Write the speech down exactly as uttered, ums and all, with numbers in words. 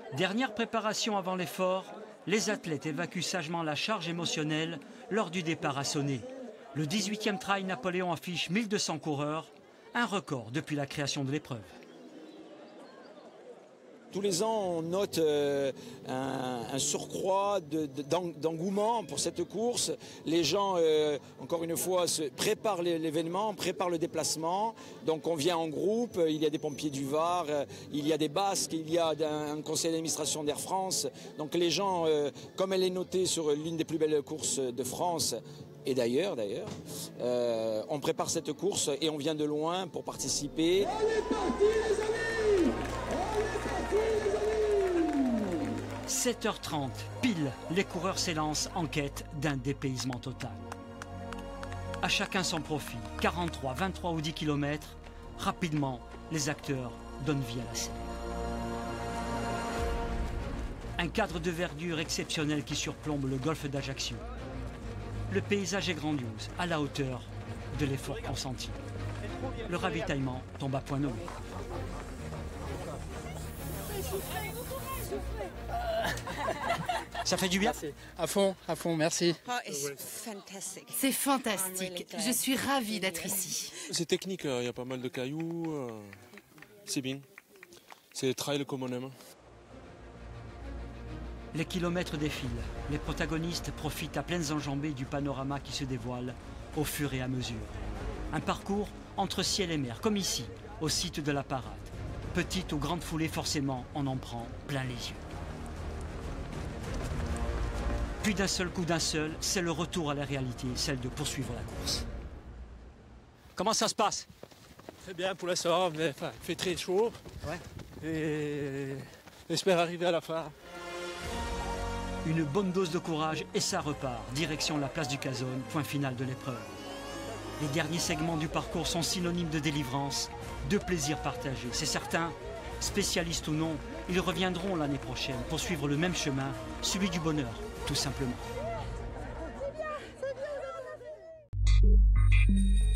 Dernière préparation avant l'effort, les athlètes évacuent sagement la charge émotionnelle lors du départ à Sonnet. Le dix-huitième Trail Napoléon affiche mille deux cents coureurs, un record depuis la création de l'épreuve. Tous les ans, on note euh, un, un surcroît de, de, d'engouement pour cette course. Les gens, euh, encore une fois, se préparent l'événement, préparent le déplacement. Donc on vient en groupe, il y a des pompiers du Var, euh, il y a des Basques, il y a un, un conseil d'administration d'Air France. Donc les gens, euh, comme elle est notée sur l'une des plus belles courses de France, et d'ailleurs, d'ailleurs, euh, on prépare cette course et on vient de loin pour participer. On est parti, les amis! On est parti, les amis! sept heures trente, pile, les coureurs s'élancent en quête d'un dépaysement total. À chacun son profit, quarante-trois, vingt-trois ou dix kilomètres, rapidement, les acteurs donnent vie à la scène. Un cadre de verdure exceptionnel qui surplombe le golfe d'Ajaccio. Le paysage est grandiose, à la hauteur de l'effort consenti. Le ravitaillement tombe à point nommé. Ça fait du bien? À fond, à fond, merci. C'est fantastique. Je suis ravie d'être ici. C'est technique, il y a pas mal de cailloux. C'est bien. C'est le trail comme on aime. Les kilomètres défilent. Les protagonistes profitent à pleines enjambées du panorama qui se dévoile au fur et à mesure. Un parcours entre ciel et mer, comme ici, au site de la parade. Petite ou grande foulée, forcément, on en prend plein les yeux. Puis d'un seul coup d'un seul, c'est le retour à la réalité, celle de poursuivre la course. Comment ça se passe? Très bien pour l'instant, mais enfin, il fait très chaud. Ouais. Et j'espère arriver à la fin. Une bonne dose de courage et ça repart, direction la place du Cazone, point final de l'épreuve. Les derniers segments du parcours sont synonymes de délivrance, de plaisir partagé. C'est certain, spécialistes ou non, ils reviendront l'année prochaine pour suivre le même chemin, celui du bonheur, tout simplement. C'est bien, c'est bien,